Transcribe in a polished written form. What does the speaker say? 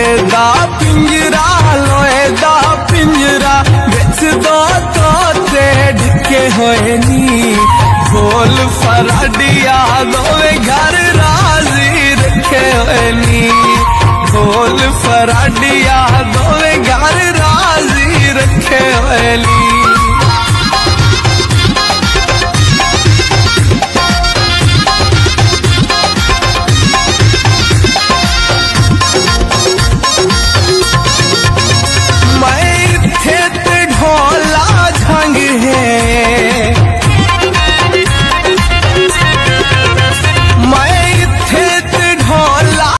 दा पिंजरा लोए दा पिंजरा बिच दो तोते ढके होए नी ढोल फराडिया दोवे घर राजी रखे होए नी ढोल फराडिया दोवे घर राजी रखे होए नी।